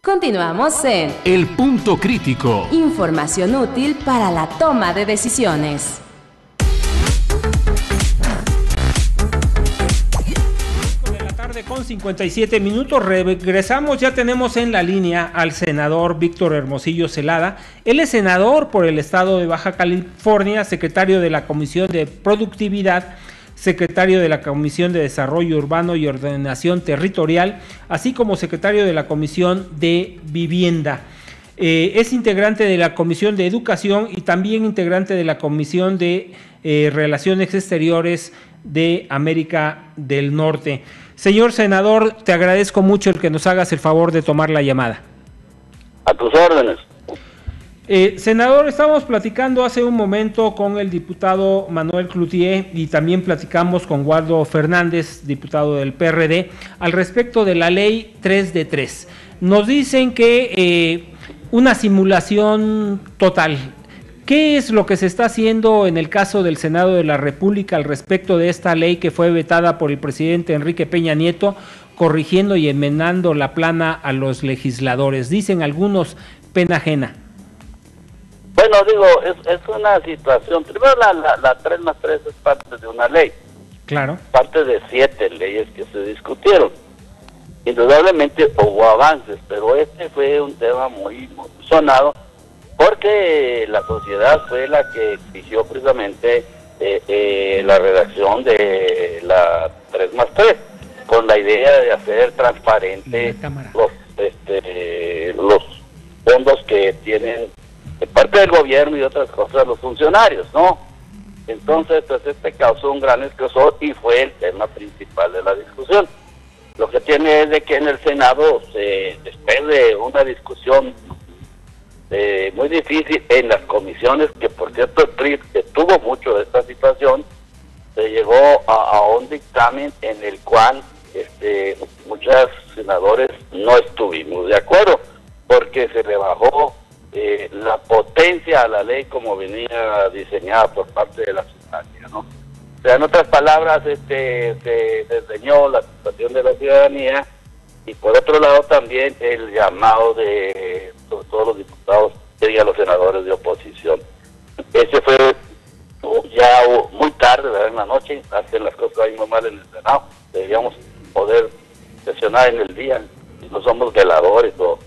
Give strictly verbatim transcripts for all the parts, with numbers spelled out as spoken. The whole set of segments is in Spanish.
Continuamos en El Punto Crítico. Información útil para la toma de decisiones. De la tarde con cincuenta y siete minutos, regresamos, ya tenemos en la línea al senador Víctor Hermosillo Zelada. Él es senador por el estado de Baja California, secretario de la Comisión de Productividad, secretario de la Comisión de Desarrollo Urbano y Ordenación Territorial, así como secretario de la Comisión de Vivienda. Eh, es integrante de la Comisión de Educación y también integrante de la Comisión de eh, Relaciones Exteriores de América del Norte. Señor senador, te agradezco mucho el que nos hagas el favor de tomar la llamada. A tus órdenes. Eh, senador, estábamos platicando hace un momento con el diputado Manuel Cloutier y también platicamos con Waldo Fernández, diputado del P R D, al respecto de la ley tres de tres. Nos dicen que eh, una simulación total. ¿Qué es lo que se está haciendo en el caso del Senado de la República al respecto de esta ley que fue vetada por el presidente Enrique Peña Nieto, corrigiendo y enmendando la plana a los legisladores? Dicen algunos, pena ajena. Bueno, digo, es, es una situación, primero la, la, la tres más tres es parte de una ley. Claro. Parte de siete leyes que se discutieron. Indudablemente hubo avances, pero este fue un tema muy, muy sonado porque la sociedad fue la que exigió precisamente eh, eh, la redacción de la tres más tres, con la idea de hacer transparente los, este, los fondos que tienen de parte del gobierno y otras cosas los funcionarios, ¿no? Entonces, pues este causó un gran escosor y fue el tema principal de la discusión. Lo que tiene es de que en el Senado, se, después de una discusión eh, muy difícil en las comisiones, que por cierto el P R I estuvo mucho de esta situación, se llegó a, a un dictamen en el cual este, muchos senadores no estuvimos de acuerdo, porque se le bajó Eh, la potencia a la ley como venía diseñada por parte de la ciudadanía, ¿no? O sea, en otras palabras, este, se desdeñó la situación de la ciudadanía y por otro lado también el llamado de todos los diputados y a los senadores de oposición. Ese fue ya muy tarde, ¿verdad? En la noche, hacen las cosas ahí muy mal en el Senado, deberíamos poder sesionar en el día, si no somos veladores o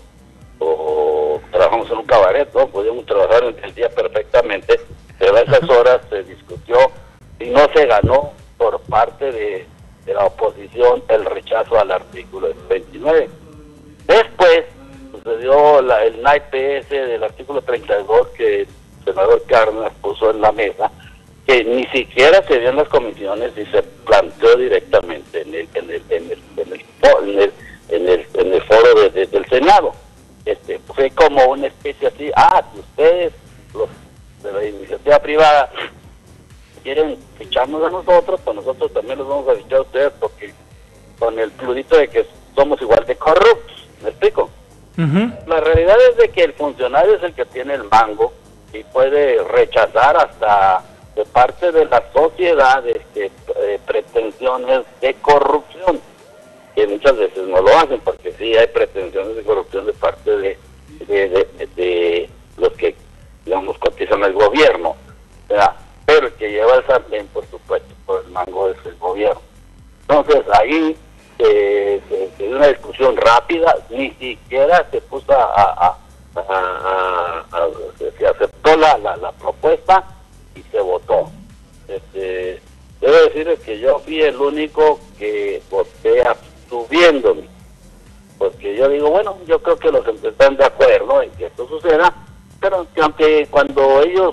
o trabajamos en un cabaret, ¿no? Podíamos trabajar en el día perfectamente, pero a esas horas se discutió y no se ganó por parte de, de la oposición el rechazo al artículo veintinueve. Después sucedió la, el naipe ese del artículo treinta y dos que el senador Cárdenas puso en la mesa, que ni siquiera se dio en las comisiones y se planteó directamente en el en el en el en el, en el, en el, en el foro de, de, del Senado. Este, fue como una especie así, ah, si ustedes, los de la iniciativa privada, quieren ficharnos a nosotros, pues nosotros también los vamos a fichar a ustedes, porque con el plurito de que somos igual de corruptos, ¿me explico? Uh-huh. La realidad es de que el funcionario es el que tiene el mango y puede rechazar hasta de parte de la sociedad este, eh, pretensiones de corrupción, que muchas veces no lo hacen, porque sí hay pretensiones de corrupción de parte de, de, de, de, de los que, digamos, cotizan al gobierno, ¿verdad? Pero el que lleva el sartén, por supuesto, por el mango es el gobierno. Entonces ahí eh, se, se dio una discusión rápida, ni siquiera se puso a, a, a, a, a, a se aceptó la, la, la propuesta y se votó. Este, debo decirles que yo fui el único que voté a subiéndome, porque yo digo, bueno, yo creo que los están de acuerdo en que esto suceda, pero que aunque cuando ellos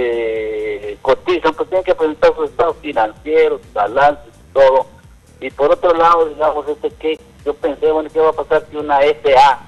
este, cotizan, pues tienen que presentar sus estados financieros, balances y todo, y por otro lado, digamos, este que yo pensé, bueno, ¿qué va a pasar si una S A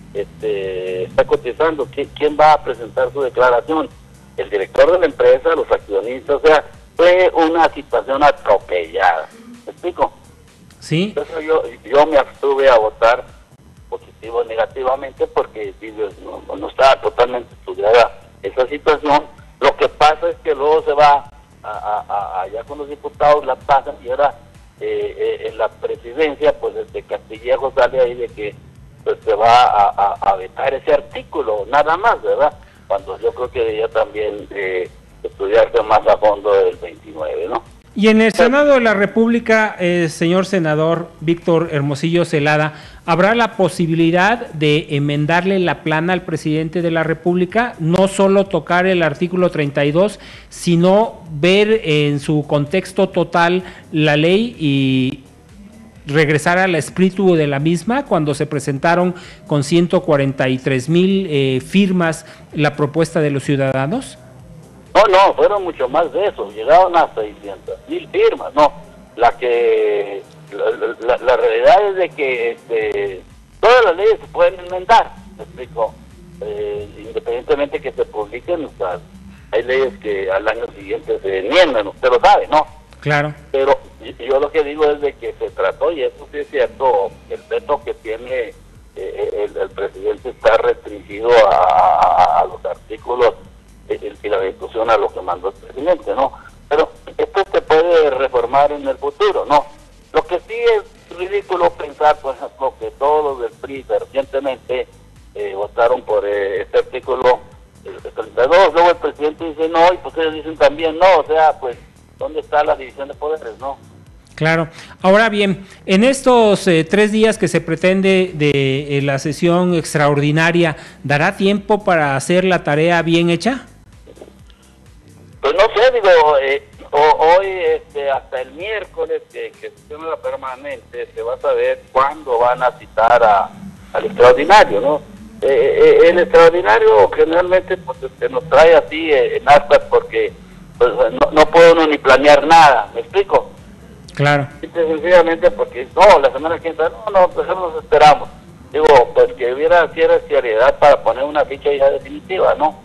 este, está cotizando? ¿Quién va a presentar su declaración? El director de la empresa, los accionistas, o sea, fue una situación atropellada, ¿me explico? Sí. Entonces yo, yo me abstuve a votar positivo o negativamente porque no, no estaba totalmente estudiada esa situación. Lo que pasa es que luego se va a, a, a, allá con los diputados, la pasan y ahora eh, eh, en la presidencia, pues desde Castillejo sale ahí de que pues se va a, a, a vetar ese artículo, nada más, ¿verdad? Cuando yo creo que debería también eh, estudiarse más a fondo el veintinueve, ¿no? Y en el Senado de la República, eh, señor senador Víctor Hermosillo Zelada, ¿habrá la posibilidad de enmendarle la plana al presidente de la República? No solo tocar el artículo treinta y dos, sino ver en su contexto total la ley y regresar al espíritu de la misma cuando se presentaron con ciento cuarenta y tres mil eh, firmas la propuesta de los ciudadanos. No, no, fueron mucho más de eso, llegaron a seiscientas mil firmas, no, la que, la, la, la realidad es de que este, todas las leyes se pueden enmendar, me explico, eh, independientemente que se publiquen, o sea, hay leyes que al año siguiente se enmiendan, usted lo sabe, ¿no? Claro. Pero yo lo que digo es de que se trató, y eso sí es cierto, el veto que tiene eh, el, el presidente está restringido a, a, a los artículos y la discusión a lo que mandó el presidente, ¿no? Pero esto se puede reformar en el futuro, ¿no? Lo que sí es ridículo pensar, por ejemplo, que todos los del P R I recientemente eh, votaron por eh, este artículo el treinta y dos, luego el presidente dice no, y pues ellos dicen también no, o sea, pues, ¿dónde está la división de poderes, no? Claro. Ahora bien, en estos eh, tres días que se pretende de eh, la sesión extraordinaria, ¿dará tiempo para hacer la tarea bien hecha? Pues no sé, digo, eh, o, hoy este, hasta el miércoles que, que se tiene la permanente se va a saber cuándo van a citar a, al extraordinario, ¿no? Eh, eh, el extraordinario generalmente pues se nos trae así eh, en actas porque pues, no, no puede uno ni planear nada, ¿me explico? Claro. Sencillamente porque no, la semana que entra, no, no, pues nos esperamos. Digo, pues que hubiera cierta seriedad para poner una ficha ya definitiva, ¿no?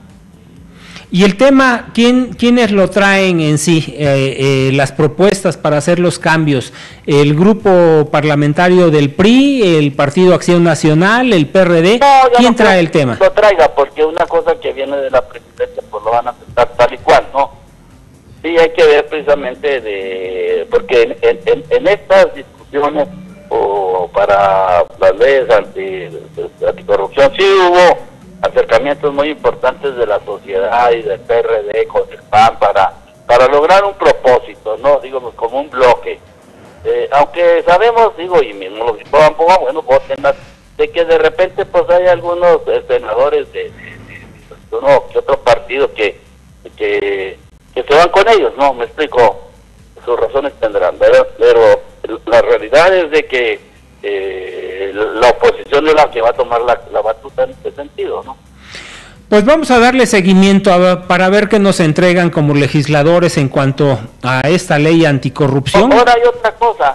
Y el tema, ¿quién, ¿quiénes lo traen en sí, eh, eh, las propuestas para hacer los cambios? ¿El grupo parlamentario del P R I, el Partido Acción Nacional, el P R D? No, ¿quién no trae el tema? Lo traiga, porque una cosa que viene de la presidencia, pues lo van a aceptar tal y cual, ¿no? Sí, hay que ver precisamente de, porque en, en, en estas discusiones o para las leyes anti, anticorrupción sí hubo acercamientos muy importantes de la sociedad y del P R D con el P A N para, para lograr un propósito, ¿no? Digamos, como un bloque. Eh, aunque sabemos, digo, y mismo los diputados, bueno, voten más, de que de repente pues hay algunos eh, senadores de, de, de, de uno que otro partido que, que, que se van con ellos, ¿no? Me explico, sus razones tendrán, ¿verdad? Pero la realidad es de que Eh, la oposición es la que va a tomar la, la batuta en este sentido, ¿no? Pues vamos a darle seguimiento a, para ver qué nos entregan como legisladores en cuanto a esta ley anticorrupción. Ahora hay otra cosa,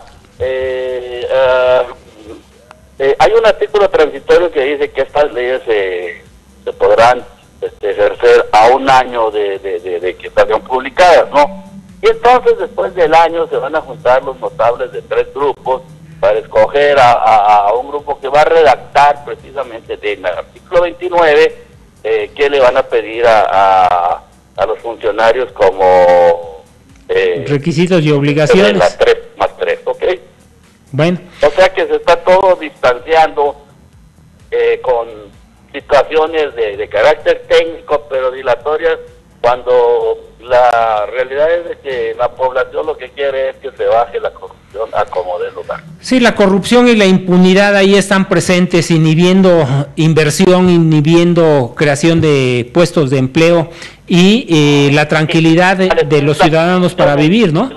eh, uh, eh, hay un artículo transitorio que dice que estas leyes eh, se podrán este, ejercer a un año de, de, de, de que salgan publicadas, ¿no? Y entonces después del año se van a juntar los notables de tres grupos para escoger a, a, a un grupo que va a redactar precisamente del artículo veintinueve eh, qué le van a pedir a, a, a los funcionarios como eh, requisitos y obligaciones. La tres más tres, ¿ok? Bueno. O sea que se está todo distanciando eh, con situaciones de, de carácter técnico, pero dilatorias, cuando la realidad es de que la población lo que quiere es que se baje la corrupción a como de lugar. Sí, la corrupción y la impunidad ahí están presentes, inhibiendo inversión, inhibiendo creación de puestos de empleo y eh, la tranquilidad de, de los ciudadanos para vivir, ¿no?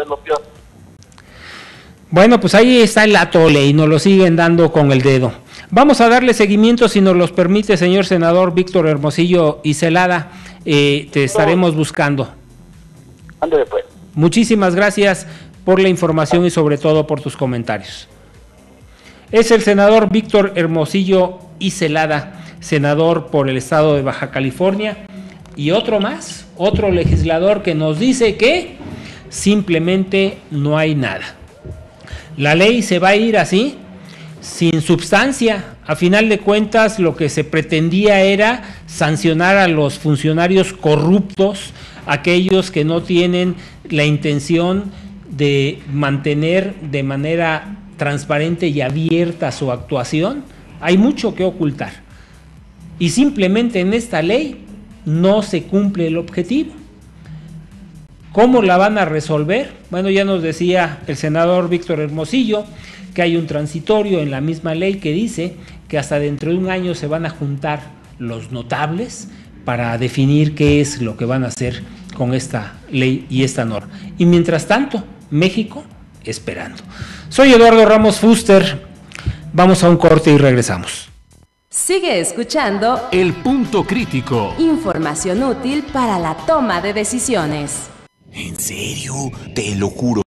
Bueno, pues ahí está el atole y nos lo siguen dando con el dedo. Vamos a darle seguimiento, si nos los permite, señor senador Víctor Hermosillo y Zelada. Eh, te estaremos buscando. Ándale pues. Muchísimas gracias por la información y sobre todo por tus comentarios. Es el senador Víctor Hermosillo y Zelada, senador por el estado de Baja California, y otro más, otro legislador que nos dice que simplemente no hay nada. La ley se va a ir así, sin substancia. A final de cuentas, lo que se pretendía era sancionar a los funcionarios corruptos, aquellos que no tienen la intención de mantener de manera transparente y abierta su actuación hay mucho que ocultar. Y simplemente en esta ley no se cumple el objetivo. ¿Cómo la van a resolver? Bueno, ya nos decía el senador Víctor Hermosillo que hay un transitorio en la misma ley que dice que hasta dentro de un año se van a juntar los notables para definir qué es lo que van a hacer con esta ley y esta norma. Y mientras tanto, México esperando. Soy Eduardo Ramos Fuster, vamos a un corte y regresamos. Sigue escuchando El Punto Crítico. Información útil para la toma de decisiones. ¿En serio? Te lo juro.